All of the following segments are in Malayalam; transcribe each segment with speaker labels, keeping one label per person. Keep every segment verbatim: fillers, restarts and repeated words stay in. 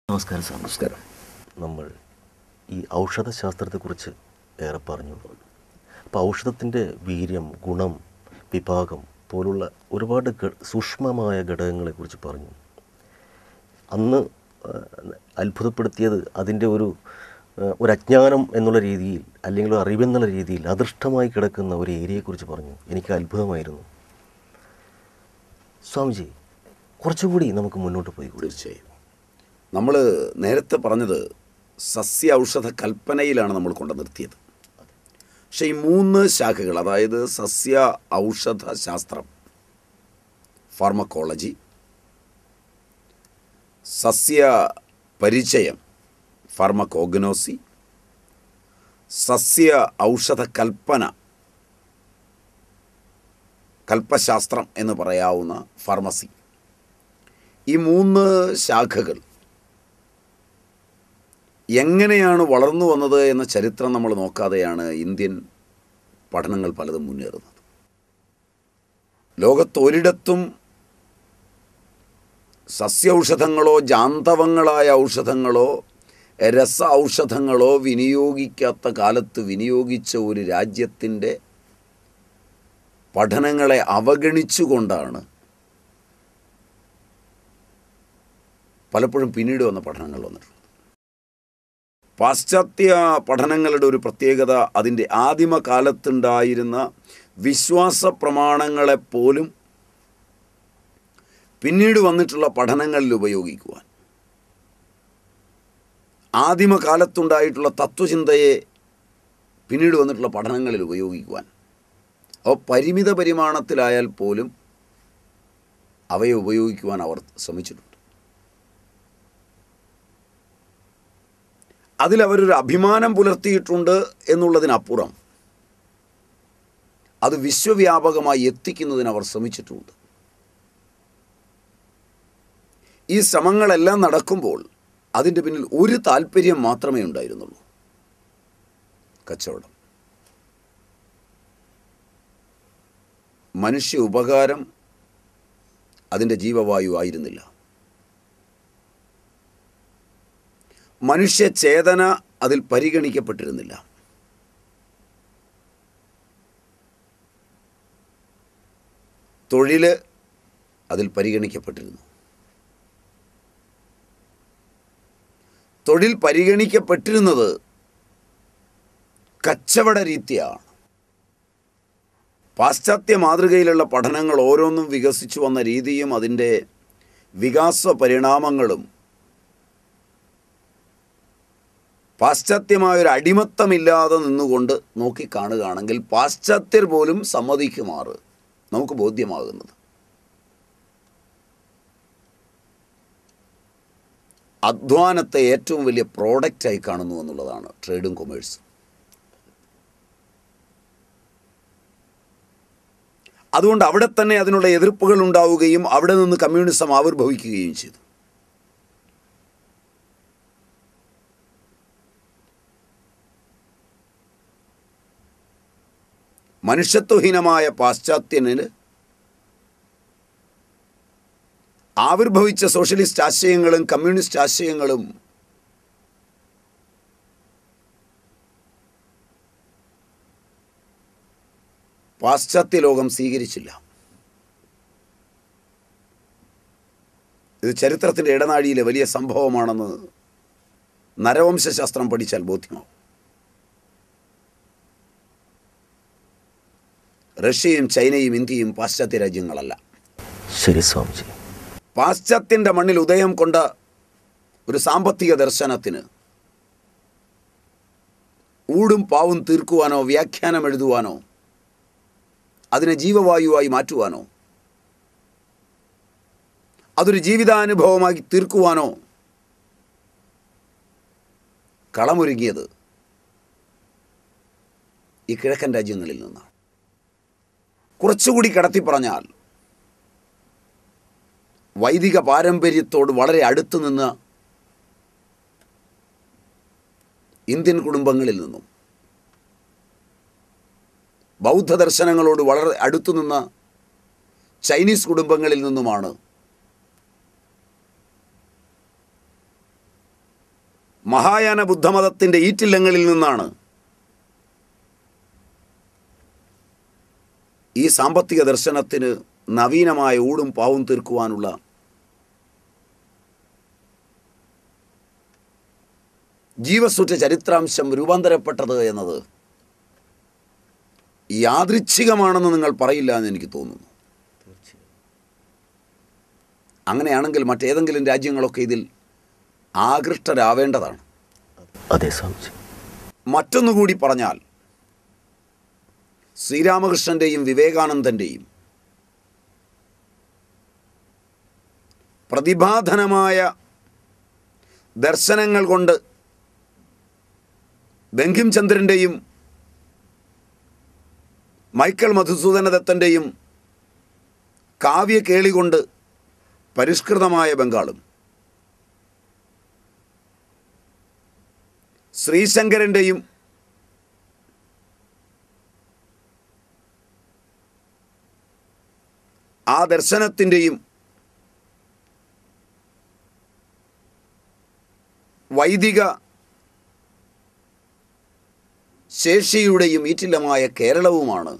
Speaker 1: നമസ്കാരം സാർ. നമസ്കാരം. നമ്മൾ ഈ ഔഷധശാസ്ത്രത്തെക്കുറിച്ച് ഏറെ പറഞ്ഞു. അപ്പോൾ ഔഷധത്തിൻ്റെ വീര്യം, ഗുണം, വിഭാഗം പോലുള്ള ഒരുപാട് സൂക്ഷ്മമായ ഘടകങ്ങളെക്കുറിച്ച് പറഞ്ഞു. അന്ന് അത്ഭുതപ്പെടുത്തിയത് അതിൻ്റെ ഒരു ഒരു അജ്ഞാനം എന്നുള്ള രീതിയിൽ, അല്ലെങ്കിൽ ഒരു അറിവെന്നുള്ള രീതിയിൽ അദൃഷ്ടമായി കിടക്കുന്ന ഒരു ഏരിയയെക്കുറിച്ച് പറഞ്ഞു. എനിക്ക് അത്ഭുതമായിരുന്നു. സ്വാമിജി, കുറച്ചുകൂടി നമുക്ക് മുന്നോട്ട് പോയി.
Speaker 2: തീർച്ചയായും നമ്മൾ നേരത്തെ പറഞ്ഞത് സസ്യ ഔഷധ കൽപ്പനയിലാണ് നമ്മൾ കൊണ്ടു നിർത്തിയത്. പക്ഷേ ഈ മൂന്ന് ശാഖകൾ, അതായത് സസ്യ ഔഷധ ശാസ്ത്രം, ഫാർമക്കോളജി, സസ്യ പരിചയം, ഫാർമക്കോഗ്നോസി, സസ്യ ഔഷധ കൽപ്പന, കൽപ്പശാസ്ത്രം എന്ന് പറയാവുന്ന ഫാർമസി, ഈ മൂന്ന് ശാഖകൾ എങ്ങനെയാണ് വളർന്നു വന്നത് എന്ന ചരിത്രം നമ്മൾ നോക്കാതെയാണ് ഇന്ത്യൻ പഠനങ്ങൾ പലതും മുന്നേറുന്നത്. ലോകത്തൊരിടത്തും സസ്യ ഔഷധങ്ങളോ ജാന്തവങ്ങളായ ഔഷധങ്ങളോ രസ ഔഷധങ്ങളോ വിനിയോഗിക്കാത്ത കാലത്ത് വിനിയോഗിച്ച ഒരു രാജ്യത്തിൻ്റെ പഠനങ്ങളെ അവഗണിച്ചുകൊണ്ടാണ് പലപ്പോഴും പിന്നീട് വന്ന പഠനങ്ങൾ വന്നിട്ടുള്ളത്. പാശ്ചാത്യ പഠനങ്ങളുടെ ഒരു പ്രത്യേകത അതിൻ്റെ ആദിമകാലത്തുണ്ടായിരുന്ന വിശ്വാസ പ്രമാണങ്ങളെപ്പോലും പിന്നീട് വന്നിട്ടുള്ള പഠനങ്ങളിൽ ഉപയോഗിക്കുവാൻ, ആദിമകാലത്തുണ്ടായിട്ടുള്ള തത്വചിന്തയെ പിന്നീട് വന്നിട്ടുള്ള പഠനങ്ങളിൽ ഉപയോഗിക്കുവാൻ, അപ്പോൾ പരിമിത പരിമാണത്തിലായാൽ പോലും അവയെ ഉപയോഗിക്കുവാൻ അവർ ശ്രമിച്ചിട്ടുണ്ട്. അതിലവരൊരു അഭിമാനം പുലർത്തിയിട്ടുണ്ട് എന്നുള്ളതിനപ്പുറം അത് വിശ്വവ്യാപകമായി എത്തിക്കുന്നതിന് അവർ ശ്രമിച്ചിട്ടുണ്ട്. ഈ ശ്രമങ്ങളെല്ലാം നടക്കുമ്പോൾ അതിൻ്റെ പിന്നിൽ ഒരു താല്പര്യം മാത്രമേ ഉണ്ടായിരുന്നുള്ളൂ: കച്ചവടം. മനുഷ്യ ഉപകാരം അതിൻ്റെ ജീവവായു ആയിരുന്നില്ല. മനുഷ്യചേതന അതിൽ പരിഗണിക്കപ്പെട്ടിരുന്നില്ല. തൊഴിൽ അതിൽ പരിഗണിക്കപ്പെട്ടിരുന്നു. തൊഴിൽ പരിഗണിക്കപ്പെട്ടിരുന്നത് കച്ചവട രീതിയാണ്. പാശ്ചാത്യ മാതൃകയിലുള്ള പഠനങ്ങൾ ഓരോന്നും വികസിച്ചു വന്ന രീതിയും അതിൻ്റെ വികാസ പരിണാമങ്ങളും പാശ്ചാത്യമായൊരു അടിമത്തമില്ലാതെ നിന്നുകൊണ്ട് നോക്കിക്കാണുകയാണെങ്കിൽ പാശ്ചാത്യർ പോലും സമ്മതിക്കുമാറ് നമുക്ക് ബോധ്യമാകുന്നത് അധ്വാനത്തെ ഏറ്റവും വലിയ പ്രോഡക്റ്റായി കാണുന്നു എന്നുള്ളതാണ് ട്രേഡും കൊമേഴ്സും. അതുകൊണ്ട് അവിടെ തന്നെ അതിനുള്ള എതിർപ്പുകൾ ഉണ്ടാവുകയും അവിടെ നിന്ന് കമ്മ്യൂണിസം ആവിർഭവിക്കുകയും ചെയ്തു. മനുഷ്യത്വഹീനമായ പാശ്ചാത്യന് ആവിർഭവിച്ച സോഷ്യലിസ്റ്റ് ആശയങ്ങളും കമ്മ്യൂണിസ്റ്റ് ആശയങ്ങളും പാശ്ചാത്യ ലോകം സ്വീകരിച്ചില്ല. ഇത് ചരിത്രത്തിൻ്റെ ഇടനാഴിയിലെ വലിയ സംഭവമാണെന്ന് നരവംശാസ്ത്രം പഠിച്ചാൽ ബോധ്യമാവും. റഷ്യയും ചൈനയും ഇന്ത്യയും പാശ്ചാത്യ രാജ്യങ്ങളല്ല.
Speaker 1: ശരി സ്വാമിജി.
Speaker 2: പാശ്ചാത്യൻ്റെ മണ്ണിൽ ഉദയം കൊണ്ട ഒരു സാമ്പത്തിക ദർശനത്തിന് ഊടും പാവും തീർക്കുവാനോ വ്യാഖ്യാനം എഴുതുവാനോ അതിനെ ജീവവായുവായി മാറ്റുവാനോ അതൊരു ജീവിതാനുഭവമായി തീർക്കുവാനോ കളമൊരുങ്ങിയത് ഈ കിഴക്കൻ രാജ്യങ്ങളിൽ നിന്നാണ്. കുറച്ചുകൂടി കടത്തി പറഞ്ഞാൽ വൈദിക പാരമ്പര്യത്തോട് വളരെ അടുത്തു നിന്ന് ഇന്ത്യൻ കുടുംബങ്ങളിൽ നിന്നും, ബൗദ്ധ ദർശനങ്ങളോട് വളരെ അടുത്തു നിന്ന ചൈനീസ് കുടുംബങ്ങളിൽ നിന്നുമാണ് മഹായാന ബുദ്ധമതത്തിൻ്റെ ഈറ്റില്ലങ്ങളിൽ നിന്നാണ് ഈ സാമ്പത്തിക ദർശനത്തിന് നവീനമായ ഊടും പാവും തീർക്കുവാനുള്ള ജീവസുറ്റ ചരിത്രാംശം രൂപാന്തരപ്പെട്ടത് എന്നത് യാദൃച്ഛികമാണെന്ന് നിങ്ങൾ പറയില്ല എന്ന് എനിക്ക് തോന്നുന്നു. അങ്ങനെയാണെങ്കിൽ മറ്റേതെങ്കിലും രാജ്യങ്ങളൊക്കെ ഇതിൽ ആകൃഷ്ടരാവേണ്ടതാണ്.
Speaker 1: അതെ സ്വാമിജി.
Speaker 2: മറ്റൊന്നുകൂടി പറഞ്ഞാൽ ശ്രീരാമകൃഷ്ണൻ്റെയും വിവേകാനന്ദൻ്റെയും പ്രതിഭാധനമായ ദർശനങ്ങൾ കൊണ്ട് ബങ്കിം ചന്ദ്രൻ്റെയും മൈക്കൽ മധുസൂദനദത്തൻ്റെയും കാവ്യകേളി കൊണ്ട് പരിഷ്കൃതമായ ബംഗാളും ശ്രീശങ്കരൻ്റെയും ആ ദർശനത്തിൻ്റെയും വൈദിക ശേഷിയുടെയും ഈറ്റില്ലമായ കേരളവുമാണ്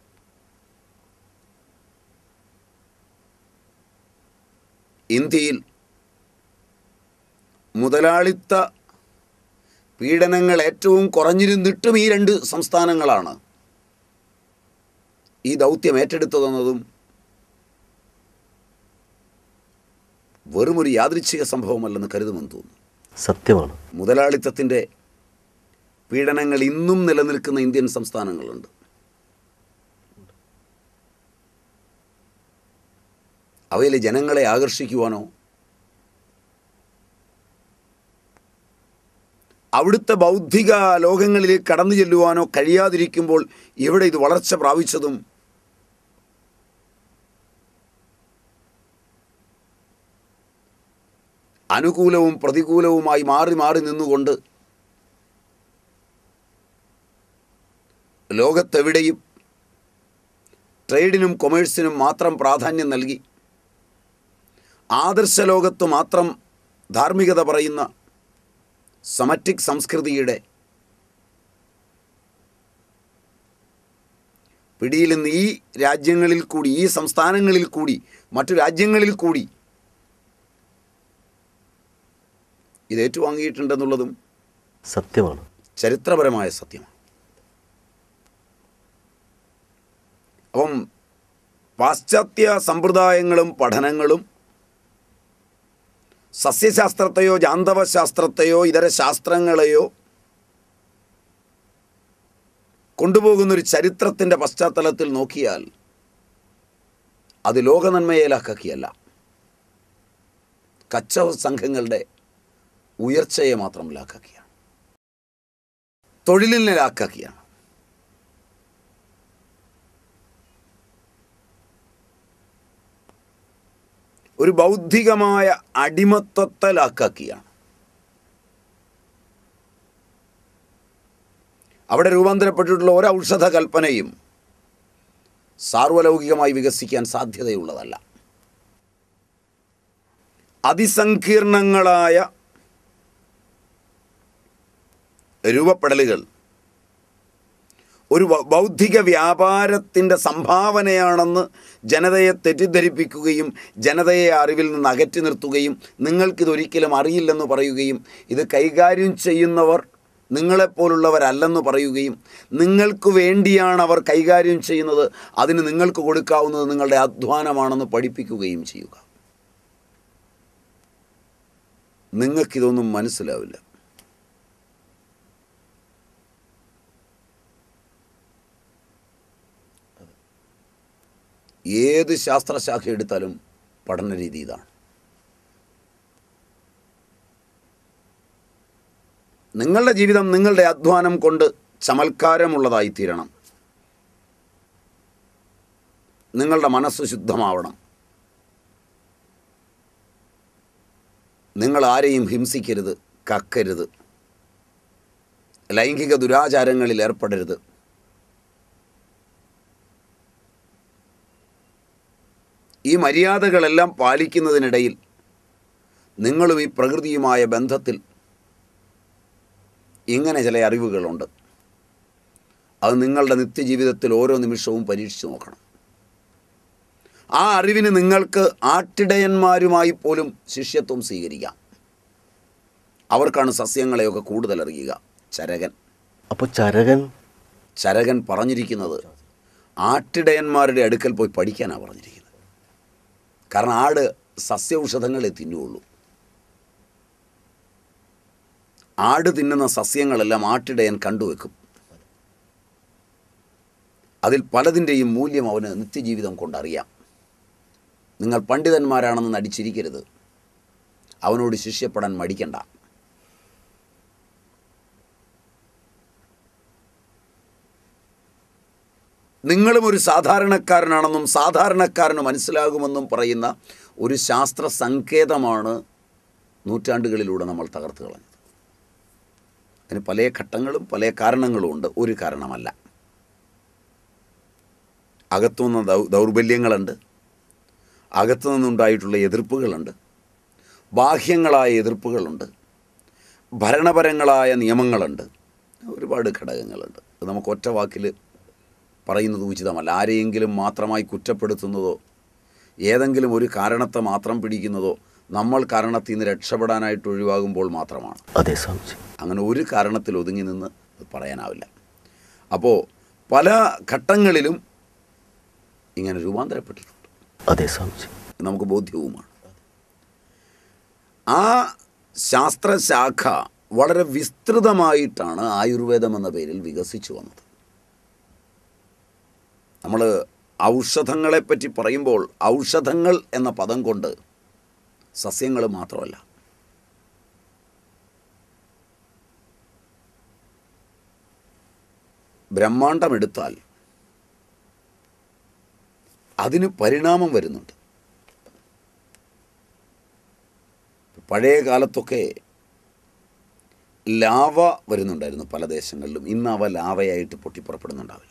Speaker 2: ഇന്ത്യയിൽ മുതലാളിത്ത പീഡനങ്ങൾ ഏറ്റവും കുറഞ്ഞിരുന്നിട്ടും ഈ രണ്ട് സംസ്ഥാനങ്ങളാണ് ഈ ദൗത്യം ഏറ്റെടുത്തതെന്നതും വെറുമൊരു യാദൃച്ഛിക സംഭവമല്ലെന്ന് കരുതുമെന്ന് തോന്നുന്നു.
Speaker 1: സത്യമാണ്.
Speaker 2: മുതലാളിത്തത്തിൻ്റെ പീഡനങ്ങൾ ഇന്നും നിലനിൽക്കുന്ന ഇന്ത്യൻ സംസ്ഥാനങ്ങളുണ്ട്. അവയിലെ ജനങ്ങളെ ആകർഷിക്കുവാനോ അവിടുത്തെ ബൗദ്ധിക ലോകങ്ങളിലേക്ക് കടന്നു ചെല്ലുവാനോ കഴിയാതിരിക്കുമ്പോൾ ഇവിടെ ഇത് വളർച്ച പ്രാപിച്ചതും അനുകൂലവും പ്രതികൂലവുമായി മാറി മാറി നിന്നുകൊണ്ട് ലോകത്തെവിടെയും ട്രേഡിനും കൊമേഴ്സിനും മാത്രം പ്രാധാന്യം നൽകി ആദർശ ലോകത്ത് മാത്രം ധാർമ്മികത പറയുന്ന സമറ്റിക് സംസ്കൃതിയുടെ പിടിയിൽ നിന്ന് ഈ രാജ്യങ്ങളിൽ കൂടി, ഈ സംസ്ഥാനങ്ങളിൽ കൂടി, മറ്റു രാജ്യങ്ങളിൽ കൂടി ഇത് ഏറ്റുവാങ്ങിയിട്ടുണ്ടെന്നുള്ളതും
Speaker 1: സത്യമാണ്,
Speaker 2: ചരിത്രപരമായ സത്യമാണ്. അപ്പം പാശ്ചാത്യ സമ്പ്രദായങ്ങളും പഠനങ്ങളും സസ്യശാസ്ത്രത്തെയോ ജാന്തവശാസ്ത്രത്തെയോ ഇതര ശാസ്ത്രങ്ങളെയോ കൊണ്ടുപോകുന്നൊരു ചരിത്രത്തിൻ്റെ പശ്ചാത്തലത്തിൽ നോക്കിയാൽ അത് ലോകനന്മയെ ലാക്കാക്കിയല്ല, കച്ചവട സംഘങ്ങളുടെ ഉയർച്ചയെ മാത്രം ലാക്കാക്കിയാണ്, തൊഴിലിനെ ലാക്കാക്കിയാണ്. ഒരു ബൗദ്ധികമായ അടിമത്വത്തെ ലാക്കാക്കിയാണ്. അവിടെ രൂപാന്തരപ്പെട്ടിട്ടുള്ള ഒരു ഔഷധ കൽപ്പനയും സാർവലൗകികമായി വികസിക്കാൻ സാധ്യതയുള്ളതല്ല. അതിസങ്കീർണങ്ങളായ രൂപപ്പെടലുകൾ ഒരു ബൗദ്ധിക വ്യാപാരത്തിൻ്റെ സംഭാവനയാണെന്ന് ജനതയെ തെറ്റിദ്ധരിപ്പിക്കുകയും ജനതയെ അറിവിൽ നിന്ന് അകറ്റി നിർത്തുകയും നിങ്ങൾക്കിതൊരിക്കലും അറിയില്ലെന്ന് പറയുകയും ഇത് കൈകാര്യം ചെയ്യുന്നവർ നിങ്ങളെപ്പോലുള്ളവരല്ലെന്ന് പറയുകയും നിങ്ങൾക്ക് വേണ്ടിയാണ് അവർ കൈകാര്യം ചെയ്യുന്നത്, അതിന് നിങ്ങൾക്ക് കൊടുക്കാവുന്നത് നിങ്ങളുടെ അധ്വാനമാണെന്ന് പഠിപ്പിക്കുകയും ചെയ്യുക. നിങ്ങൾക്കിതൊന്നും മനസ്സിലാവില്ല. ഏത് ശാസ്ത്രശാഖ എടുത്താലും പഠന രീതി ഇതാണ്. നിങ്ങളുടെ ജീവിതം നിങ്ങളുടെ അധ്വാനം കൊണ്ട് ചമൽക്കാരമുള്ളതായിത്തീരണം. നിങ്ങളുടെ മനസ്സ് ശുദ്ധമാവണം. നിങ്ങൾ ആരെയും ഹിംസിക്കരുത്, കക്കരുത്, ലൈംഗിക ദുരാചാരങ്ങളിൽ ഏർപ്പെടരുത്. ഈ മര്യാദകളെല്ലാം പാലിക്കുന്നതിനിടയിൽ നിങ്ങളും ഈ പ്രകൃതിയുമായ ബന്ധത്തിൽ ഇങ്ങനെ ചില അറിവുകളുണ്ട്. അത് നിങ്ങളുടെ നിത്യജീവിതത്തിൽ ഓരോ നിമിഷവും പരീക്ഷിച്ച് നോക്കണം. ആ അറിവിന് നിങ്ങൾക്ക് ആട്ടിടയന്മാരുമായി പോലും ശിഷ്യത്വം സ്വീകരിക്കാം. അവർക്കാണ് സസ്യങ്ങളെയൊക്കെ കൂടുതൽ അറിയുക. ചരകൻ
Speaker 1: അപ്പോൾ ചരകൻ
Speaker 2: ചരകൻ പറഞ്ഞിരിക്കുന്നത് ആട്ടിടയന്മാരുടെ അടുക്കൽ പോയി പഠിക്കാനാണ് പറഞ്ഞിരിക്കുന്നത്. കാരണം ആട് സസ്യൌഷധങ്ങളെ തിന്നുള്ളൂ. ആട് തിന്നുന്ന സസ്യങ്ങളെല്ലാം ആട്ടിടയൻ കണ്ടുവെക്കും. അതിൽ പലതിൻ്റെയും മൂല്യം അവന് നിത്യജീവിതം കൊണ്ടറിയാം. നിങ്ങൾ പണ്ഡിതന്മാരാണെന്ന് നടിച്ചിരിക്കരുത്. അവനോട് ശിഷ്യപ്പെടാൻ മടിക്കണ്ട. നിങ്ങളും ഒരു സാധാരണക്കാരനാണെന്നും സാധാരണക്കാരന് മനസ്സിലാകുമെന്നും പറയുന്ന ഒരു ശാസ്ത്ര സങ്കേതമാണ് നൂറ്റാണ്ടുകളിലൂടെ നമ്മൾ തകർത്ത് കളഞ്ഞത്. അതിന് പല ഘട്ടങ്ങളും പല കാരണങ്ങളും ഉണ്ട്. ഒരു കാരണമല്ല. അകത്തുനിന്ന് ദൗ ദൗർബല്യങ്ങളുണ്ട്, അകത്തു നിന്നുണ്ടായിട്ടുള്ള എതിർപ്പുകളുണ്ട്, ബാഹ്യങ്ങളായ എതിർപ്പുകളുണ്ട്, ഭരണപരങ്ങളായ നിയമങ്ങളുണ്ട്, ഒരുപാട് ഘടകങ്ങളുണ്ട്. അത് നമുക്ക് ഒറ്റ വാക്കിൽ പറയുന്നത് ഉചിതമല്ല. ആരെയെങ്കിലും മാത്രമായി കുറ്റപ്പെടുത്തുന്നതോ ഏതെങ്കിലും ഒരു കാരണത്തെ മാത്രം പിടിക്കുന്നതോ നമ്മൾ കാരണത്തിൽ നിന്ന് രക്ഷപ്പെടാനായിട്ട് ഒഴിവാകുമ്പോൾ മാത്രമാണ്.
Speaker 1: അതെ സ്വാമിജി.
Speaker 2: അങ്ങനെ ഒരു കാരണത്തിൽ ഒതുങ്ങി നിന്ന് പറയാനാവില്ല. അപ്പോൾ പല ഘട്ടങ്ങളിലും ഇങ്ങനെ രൂപാന്തരപ്പെട്ടിട്ടുണ്ട്.
Speaker 1: അതെ സ്വാമിജി.
Speaker 2: നമുക്ക് ബോധ്യവുമാണ്. ആ ശാസ്ത്രശാഖ വളരെ വിസ്തൃതമായിട്ടാണ് ആയുർവേദം എന്ന പേരിൽ വികസിച്ചു വന്നത്. നമ്മൾ ഔഷധങ്ങളെപ്പറ്റി പറയുമ്പോൾ ഔഷധങ്ങൾ എന്ന പദം കൊണ്ട് സസ്യങ്ങൾ മാത്രമല്ല, ബ്രഹ്മാണ്ടമെടുത്താൽ അതിന് പരിണാമം വരുന്നുണ്ട്. പഴയ കാലത്തൊക്കെ ലാവ വരുന്നുണ്ടായിരുന്നു പല ദേശങ്ങളിലും. ഇന്ന് അവ ലാവയായിട്ട് പൊട്ടിപ്പുറപ്പെടുന്നുണ്ടാവില്ല.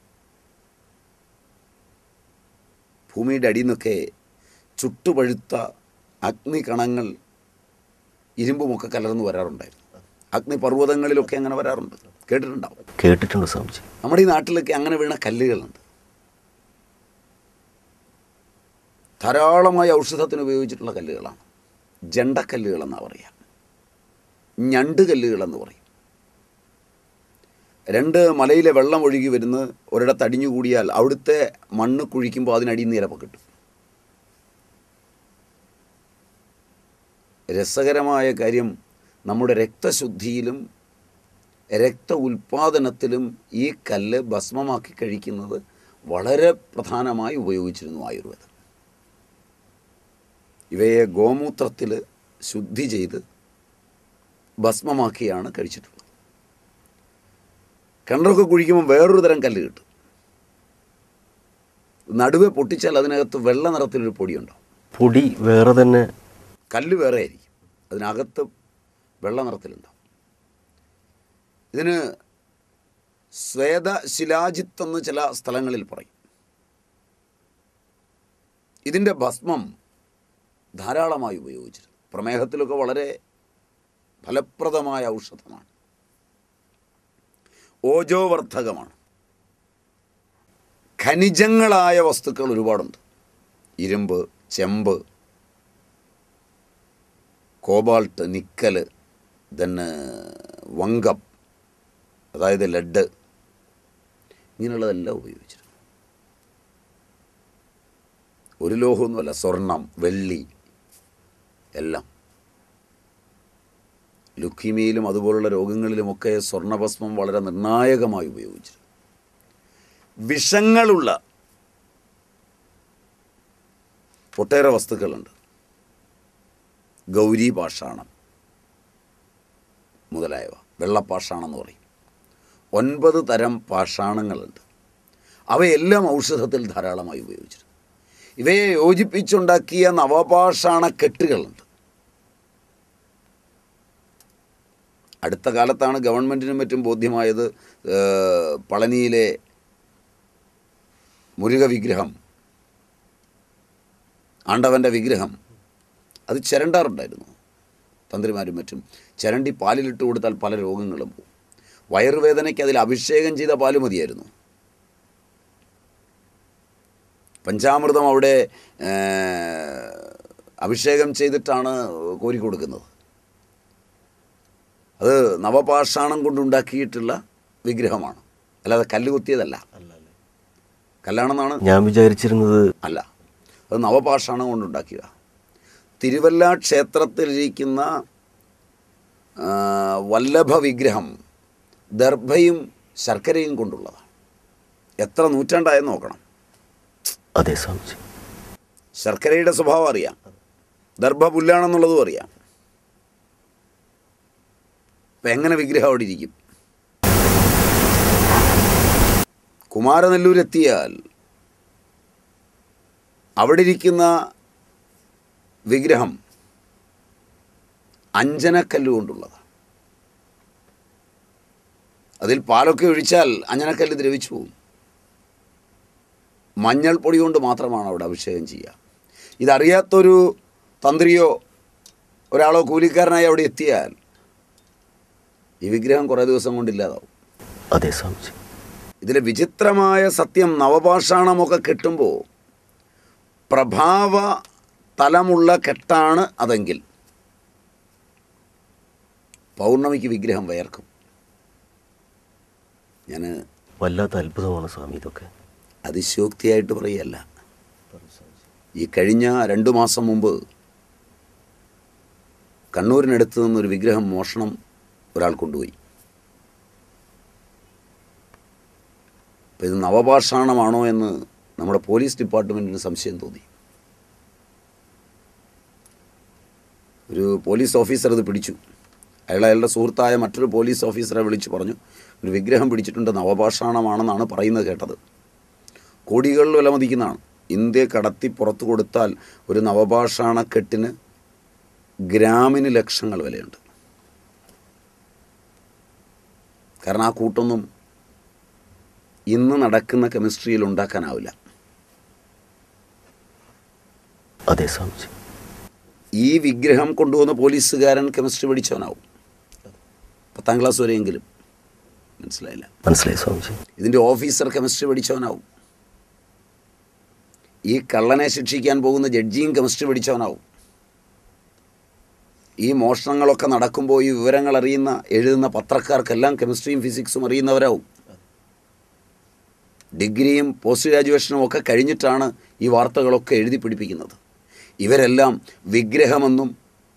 Speaker 2: ഭൂമിയുടെ അടിയിൽ നിന്നൊക്കെ ചുട്ടുപഴുത്ത അഗ്നികണങ്ങൾ ഇരുമ്പുമൊക്കെ കലർന്ന് വരാറുണ്ടായിരുന്നു. അഗ്നിപർവ്വതങ്ങളിലൊക്കെ അങ്ങനെ വരാറുണ്ട്. കേട്ടിട്ടുണ്ടാവും.
Speaker 1: കേട്ടിട്ടുണ്ട് സ്വാമിജി.
Speaker 2: നമ്മുടെ ഈ നാട്ടിലൊക്കെ അങ്ങനെ വീണ കല്ലുകളുണ്ട്. ധാരാളമായി ഔഷധത്തിന് ഉപയോഗിച്ചിട്ടുള്ള കല്ലുകളാണ്. ജണ്ടക്കല്ലുകളെന്നാണ് പറയുക, ഞണ്ട് കല്ലുകളെന്ന് പറയും. രണ്ട് മലയിലെ വെള്ളം ഒഴുകി വരുന്ന ഒരിടത്ത് അടിഞ്ഞുകൂടിയാൽ അവിടുത്തെ മണ്ണ് കുഴിക്കുമ്പോൾ അതിനടിയിൽ നിന്ന് ചിലപ്പോൾ കിട്ടും. രസകരമായ കാര്യം, നമ്മുടെ രക്തശുദ്ധിയിലും രക്ത ഉൽപാദനത്തിലും ഈ കല്ല് ഭസ്മമാക്കി കഴിക്കുന്നത് വളരെ പ്രധാനമായി ഉപയോഗിച്ചിരുന്നു ആയുർവേദം. ഇവയെ ഗോമൂത്രത്തിൽ ശുദ്ധി ചെയ്ത് ഭസ്മമാക്കിയാണ് കഴിച്ചിട്ടുള്ളത്. കിണറൊക്കെ കുഴിക്കുമ്പോൾ വേറൊരു തരം കല്ല് കിട്ടും. നടുവെ പൊട്ടിച്ചാൽ അതിനകത്ത് വെള്ള നിറത്തിലൊരു പൊടിയുണ്ടാവും.
Speaker 1: പൊടി വേറെ തന്നെ,
Speaker 2: കല്ല് വേറെ ആയിരിക്കും, അതിനകത്ത് വെള്ള നിറത്തിലുണ്ടാവും. ഇതിന് ശ്വേതശിലാജിത്ത് എന്ന് ചില സ്ഥലങ്ങളിൽ പറയും. ഇതിൻ്റെ ഭസ്മം ധാരാളമായി ഉപയോഗിച്ചിരുന്നു. പ്രമേഹത്തിലൊക്കെ വളരെ ഫലപ്രദമായ ഔഷധമാണ്. ഓജോവർദ്ധകമാണ്. ഖനിജങ്ങളായ വസ്തുക്കൾ ഒരുപാടുണ്ട്. ഇരുമ്പ്, ചെമ്പ്, കോബാൾട്ട്, നിക്കൽ, തന്നെ വങ്കം, അതായത് ലെഡ്, ഇങ്ങനെയുള്ളതെല്ലാം ഉപയോഗിച്ചിരുന്നു. ഒരു ലോഹമൊന്നുമല്ല, സ്വർണം, വെള്ളി എല്ലാം. ലുക്കീമിയയിലും അതുപോലുള്ള രോഗങ്ങളിലുമൊക്കെ സ്വർണ്ണഭസ്മം വളരെ നിർണായകമായി ഉപയോഗിച്ചിരുന്നു. വിഷങ്ങളുള്ള ഒട്ടേറെ വസ്തുക്കളുണ്ട്. ഗൗരി പാഷാണം മുതലായവ, വെള്ളപ്പാഷാണെന്ന് പറയും. ഒൻപത് തരം പാഷാണങ്ങളുണ്ട്. അവയെല്ലാം ഔഷധത്തിൽ ധാരാളമായി ഉപയോഗിച്ചിരുന്നു. ഇവയെ യോജിപ്പിച്ചുണ്ടാക്കിയ നവപാഷാണ കെട്ടുകളുണ്ട്. അടുത്ത കാലത്താണ് ഗവൺമെൻറ്റിനും മറ്റും ബോധ്യമായത് പളനിയിലെ മുരുക വിഗ്രഹം, ആണ്ടവൻ്റെ വിഗ്രഹം, അത് ചിരണ്ടാറുണ്ടായിരുന്നു. തന്ത്രിമാരും മറ്റും ചിരണ്ടി പാലിലിട്ട് കൊടുത്താൽ പല രോഗങ്ങളും പോകും. വയറുവേദനയ്ക്ക് അതിൽ അഭിഷേകം ചെയ്ത പാല് മതിയായിരുന്നു. പഞ്ചാമൃതം അവിടെ അഭിഷേകം ചെയ്തിട്ടാണ് കോരി കൊടുക്കുന്നത്. അത് നവപാഷാണം കൊണ്ടുണ്ടാക്കിയിട്ടുള്ള വിഗ്രഹമാണ്, അല്ലാതെ കല്ല് കുത്തിയതല്ല. കല്ലാണെന്നാണ്
Speaker 1: ഞാൻ വിചാരിച്ചിരുന്നത്.
Speaker 2: അല്ല, അത് നവപാഷാണം കൊണ്ടുണ്ടാക്കിയ. തിരുവല്ല ക്ഷേത്രത്തിലിരിക്കുന്ന വല്ലഭ വിഗ്രഹം ദർഭയും ശർക്കരയും കൊണ്ടുള്ളതാണ്. എത്ര നൂറ്റാണ്ടായെന്ന് നോക്കണം.
Speaker 1: അതെ സ്വാമിജി.
Speaker 2: ശർക്കരയുടെ സ്വഭാവം അറിയാം, ദർഭ പുല്ലാണെന്നുള്ളതും അറിയാം. അപ്പം എങ്ങനെ വിഗ്രഹം അവിടെ ഇരിക്കും? കുമാരനെല്ലൂരെത്തിയാൽ അവിടെ ഇരിക്കുന്ന വിഗ്രഹം അഞ്ജനക്കല്ല് കൊണ്ടുള്ളതാണ്. അതിൽ പാലൊക്കെ ഒഴിച്ചാൽ അഞ്ജനക്കല്ല് ദ്രവിച്ചു പോകും. മഞ്ഞൾപ്പൊടി കൊണ്ട് മാത്രമാണ് അവിടെ അഭിഷേകം ചെയ്യുക. ഇതറിയാത്തൊരു തന്ത്രിയോ ഒരാളോ കൂലിക്കാരനായി അവിടെ എത്തിയാൽ ഈ വിഗ്രഹം കുറേ ദിവസം കൊണ്ടില്ലാതാവും.
Speaker 1: അതെ സ്വാമിജി.
Speaker 2: ഇതിലെ വിചിത്രമായ സത്യം, നവപാഷാണമൊക്കെ കെട്ടുമ്പോൾ പ്രഭാവ തലമുള്ള കെട്ടാണ് അതെങ്കിൽ പൗർണമിക്ക് വിഗ്രഹം വയർക്കും. ഞാൻ
Speaker 1: വല്ലാത്ത അത്ഭുതമാണ് സ്വാമി ഇതൊക്കെ.
Speaker 2: അതിശയോക്തിയായിട്ട് പറയുകയല്ല. ഈ കഴിഞ്ഞ രണ്ടു മാസം മുമ്പ് കണ്ണൂരിനടുത്ത് നിന്നൊരു വിഗ്രഹം മോഷണം ഒരാൾ കൊണ്ടുപോയി. അപ്പോൾ ഇത് നവപാഷാണമാണോ എന്ന് നമ്മുടെ പോലീസ് ഡിപ്പാർട്ട്മെൻറ്റിന് സംശയം തോന്നി. ഒരു പോലീസ് ഓഫീസർ ഇത് പിടിച്ചു. അയാൾ അയാളുടെ സുഹൃത്തായ മറ്റൊരു പോലീസ് ഓഫീസറെ വിളിച്ചു പറഞ്ഞു, ഒരു വിഗ്രഹം പിടിച്ചിട്ടുണ്ട്, നവപാഷാണമാണെന്നാണ് പറയുന്നത് കേട്ടത്. കോടികളിൽ വില മതിക്കുന്നതാണ്. ഇന്ത്യ കടത്തി പുറത്തു കൊടുത്താൽ ഒരു നവപാഷാണക്കെട്ടിന് ഗ്രാമിന് ലക്ഷങ്ങൾ വിലയുണ്ട്. കാരണം ആ കൂട്ടൊന്നും ഇന്ന് നടക്കുന്ന കെമിസ്ട്രിയിൽ ഉണ്ടാക്കാനാവില്ല.
Speaker 1: അതെ സ്വാമിജി.
Speaker 2: ഈ വിഗ്രഹം കൊണ്ടുവന്ന പോലീസുകാരൻ കെമിസ്ട്രി പഠിച്ചവനാവും, പത്താം ക്ലാസ് വരെയെങ്കിലും. മനസ്സിലായില്ല?
Speaker 1: മനസ്സിലായി സ്വാമിജി.
Speaker 2: ഇതിൻ്റെ ഓഫീസർ കെമിസ്ട്രി പഠിച്ചവനാവും. ഈ കള്ളനെ ശിക്ഷിക്കാൻ പോകുന്ന ജഡ്ജിയും കെമിസ്ട്രി പഠിച്ചവനാവും. ഈ മോഷണങ്ങളൊക്കെ നടക്കുമ്പോൾ ഈ വിവരങ്ങൾ അറിയുന്ന എഴുതുന്ന പത്രക്കാർക്കെല്ലാം കെമിസ്ട്രിയും ഫിസിക്സും അറിയുന്നവരാവും. ഡിഗ്രിയും പോസ്റ്റ് ഗ്രാജുവേഷനും ഒക്കെ കഴിഞ്ഞിട്ടാണ് ഈ വാർത്തകളൊക്കെ എഴുതി പിടിപ്പിക്കുന്നത്. ഇവരെല്ലാം വിഗ്രഹമെന്നും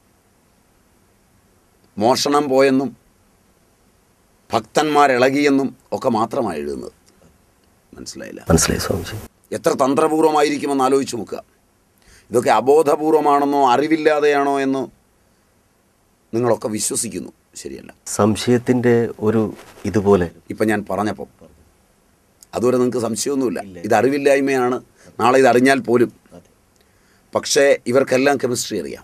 Speaker 2: മോഷണം പോയെന്നും ഭക്തന്മാരിളകിയെന്നും ഒക്കെ മാത്രമാണ് എഴുതുന്നത്. മനസ്സിലായില്ല?
Speaker 1: മനസ്സിലായി സ്വാമിജി.
Speaker 2: എത്ര തന്ത്രപൂർവ്വമായിരിക്കുമെന്ന് ആലോചിച്ച് നോക്കുക. ഇതൊക്കെ അബോധപൂർവമാണെന്നോ അറിവില്ലാതെയാണോ എന്ന് നിങ്ങളൊക്കെ വിശ്വസിക്കുന്നു. ശരിയല്ല.
Speaker 1: സംശയത്തിൻ്റെ ഒരു ഇതുപോലെ
Speaker 2: ഇപ്പം ഞാൻ പറഞ്ഞപ്പം അതുവരെ നിങ്ങൾക്ക് സംശയമൊന്നുമില്ല. ഇത് അറിവില്ലായ്മയാണ്, നാളെ ഇതറിഞ്ഞാൽ പോലും. പക്ഷേ ഇവർക്കെല്ലാം കെമിസ്ട്രി അറിയാം.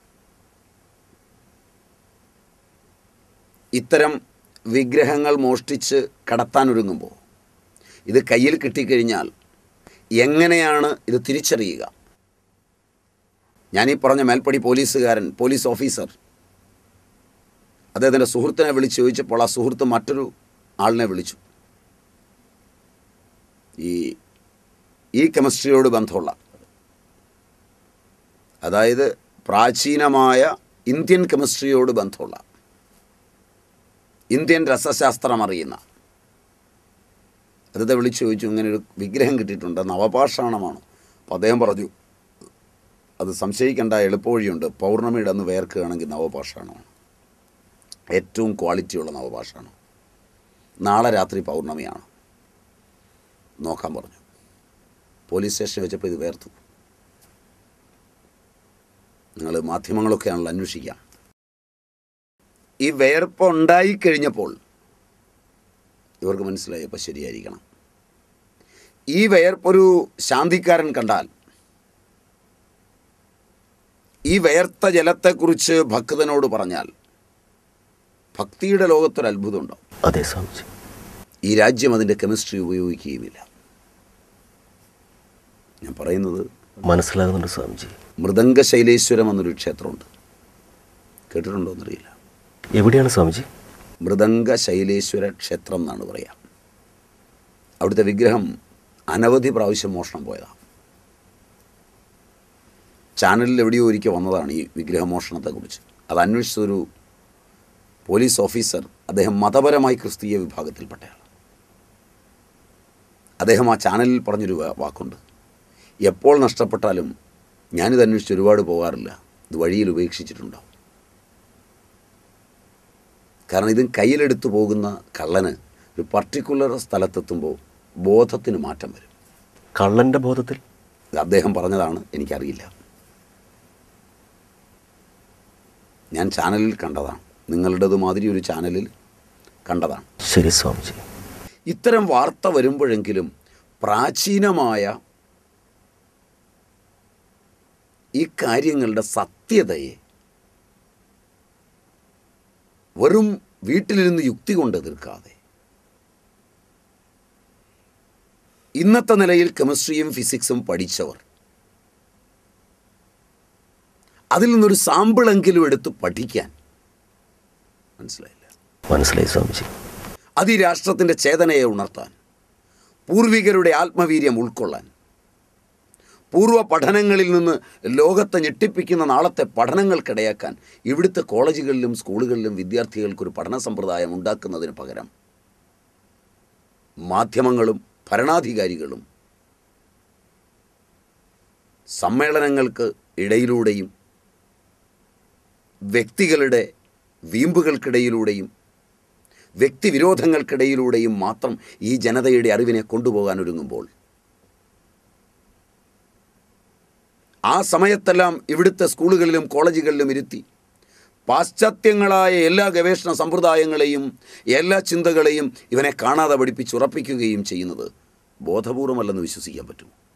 Speaker 2: ഇത്തരം വിഗ്രഹങ്ങൾ മോഷ്ടിച്ച് കടത്താനൊരുങ്ങുമ്പോൾ ഇത് കയ്യിൽ കിട്ടിക്കഴിഞ്ഞാൽ എങ്ങനെയാണ് ഇത് തിരിച്ചറിയുക? ഞാനീ പറഞ്ഞ മേൽപ്പടി പോലീസുകാരൻ, പോലീസ് ഓഫീസർ, അദ്ദേഹത്തിൻ്റെ സുഹൃത്തിനെ വിളിച്ച് ചോദിച്ചപ്പോൾ ആ സുഹൃത്ത് മറ്റൊരു ആളിനെ വിളിച്ചു. ഈ ഈ കെമിസ്ട്രിയോട് ബന്ധമുള്ള, അതായത് പ്രാചീനമായ ഇന്ത്യൻ കെമിസ്ട്രിയോട് ബന്ധമുള്ള, ഇന്ത്യൻ രസശാസ്ത്രം അറിയുന്ന അദ്ദേഹത്തെ വിളിച്ചു ചോദിച്ചു, ഇങ്ങനൊരു വിഗ്രഹം കിട്ടിയിട്ടുണ്ട്, നവപാഷാണമാണ്. അപ്പോൾ അദ്ദേഹം പറഞ്ഞു, അത് സംശയിക്കേണ്ട, എളുപ്പവഴിയുണ്ട്. പൗർണമിയുടെ അന്ന് വേർക്കുകയാണെങ്കിൽ നവപാഷാണമാണ്, ഏറ്റവും ക്വാളിറ്റിയുള്ള നവപാഷാണം. നാളെ രാത്രി പൗർണമിയാണ്, നോക്കാൻ പറഞ്ഞു. പോലീസ് സ്റ്റേഷനിൽ വെച്ചപ്പോൾ ഇത് വേർത്തു. നിങ്ങൾ മാധ്യമങ്ങളൊക്കെയാണല്ലോ അന്വേഷിക്കാം. ഈ വേർപ്പ് ഉണ്ടായിക്കഴിഞ്ഞപ്പോൾ ഇവർക്ക് മനസ്സിലായി, അപ്പോൾ ശരിയായിരിക്കണം. ഈ വേർപ്പൊരു ശാന്തിക്കാരൻ കണ്ടാൽ ഈ വേർത്ത ജലത്തെക്കുറിച്ച് ഭക്തനോട് പറഞ്ഞാൽ ഭക്തിയുടെ ലോകത്തൊരു അത്ഭുതമുണ്ടാവും.
Speaker 1: അതെ സ്വാമിജി.
Speaker 2: ഈ രാജ്യം അതിൻ്റെ കെമിസ്ട്രി ഉപയോഗിക്കുകയുമില്ല. ഞാൻ പറയുന്നത്
Speaker 1: മനസ്സിലാകുന്നുണ്ട് സ്വാമിജി.
Speaker 2: മൃദംഗശൈലേശ്വരം എന്നൊരു ക്ഷേത്രമുണ്ട്. കേട്ടിട്ടുണ്ടോ എന്നറിയില്ല.
Speaker 1: എവിടെയാണ് സ്വാമിജി?
Speaker 2: മൃദംഗ ശൈലേശ്വര ക്ഷേത്രം എന്നാണ് പറയുക. അവിടുത്തെ വിഗ്രഹം അനവധി പ്രാവശ്യം മോഷണം പോയതാണ്. ചാനലിൽ എവിടെയോ ഒരിക്കൽ വന്നതാണ് ഈ വിഗ്രഹമോഷണത്തെക്കുറിച്ച്. അത് അന്വേഷിച്ചൊരു പോലീസ് ഓഫീസർ, അദ്ദേഹം മതപരമായി ക്രിസ്തീയ വിഭാഗത്തിൽപ്പെട്ടയാൾ. അദ്ദേഹം ആ ചാനലിൽ പറഞ്ഞൊരു വാക്കുണ്ട്, എപ്പോൾ നഷ്ടപ്പെട്ടാലും ഞാനിത് അന്വേഷിച്ച് ഒരുപാട് പോകാറില്ല, ഇത് വഴിയിൽ ഉപേക്ഷിച്ചിട്ടുണ്ടാവും. കാരണം ഇത് കയ്യിലെടുത്തു പോകുന്ന കള്ളന് ഒരു പർട്ടിക്കുലർ സ്ഥലത്തെത്തുമ്പോൾ ബോധത്തിന് മാറ്റം വരും.
Speaker 1: കള്ളൻ്റെ ബോധത്തിൽ?
Speaker 2: ഇത് അദ്ദേഹം പറഞ്ഞതാണ്, എനിക്കറിയില്ല. ഞാൻ ചാനലിൽ കണ്ടതാണ്, നിങ്ങളുടേത് മാതിരി ഒരു ചാനലിൽ കണ്ടതാണ്.
Speaker 1: ശരി സ്വാമിജി.
Speaker 2: ഇത്തരം വാർത്ത വരുമ്പോഴെങ്കിലും പ്രാചീനമായ ഈ കാര്യങ്ങളുടെ സത്യതയെ വെറും വീട്ടിലിരുന്ന് യുക്തി കൊണ്ട് എതിർക്കാതെ ഇന്നത്തെ നിലയിൽ കെമിസ്ട്രിയും ഫിസിക്സും പഠിച്ചവർ അതിൽ നിന്നൊരു സാമ്പിളെങ്കിലും എടുത്ത് പഠിക്കാൻ മനസ്സിലായില്ല.
Speaker 1: മനസ്സിലായി സ്വാമിജി.
Speaker 2: അത് ഈ രാഷ്ട്രത്തിൻ്റെ ചേതനയെ ഉണർത്താൻ, പൂർവികരുടെ ആത്മവീര്യം ഉൾക്കൊള്ളാൻ, പൂർവ്വ പഠനങ്ങളിൽ നിന്ന് ലോകത്തെ ഞെട്ടിപ്പിക്കുന്ന നാളത്തെ പഠനങ്ങൾക്കിടയാക്കാൻ ഇവിടുത്തെ കോളേജുകളിലും സ്കൂളുകളിലും വിദ്യാർത്ഥികൾക്കൊരു പഠന സമ്പ്രദായം ഉണ്ടാക്കുന്നതിന് പകരം മാധ്യമങ്ങളും ഭരണാധികാരികളും സമ്മേളനങ്ങൾക്ക് ഇടയിലൂടെയും വ്യക്തികളുടെ വീമ്പുകൾക്കിടയിലൂടെയും വ്യക്തിവിരോധങ്ങൾക്കിടയിലൂടെയും മാത്രം ഈ ജനതയുടെ അറിവിനെ കൊണ്ടുപോകാൻ ഒരുങ്ങുമ്പോൾ ആ സമയത്തെല്ലാം ഇവിടുത്തെ സ്കൂളുകളിലും കോളേജുകളിലും ഇരുത്തി പാശ്ചാത്യങ്ങളായ എല്ലാ ഗവേഷണ സമ്പ്രദായങ്ങളെയും എല്ലാ ചിന്തകളെയും ഇവനെ കാണാതെ പഠിപ്പിച്ചുറപ്പിക്കുകയും ചെയ്യുന്നത് ബോധപൂർവമല്ലെന്ന് വിശ്വസിക്കാൻ പറ്റുമോ?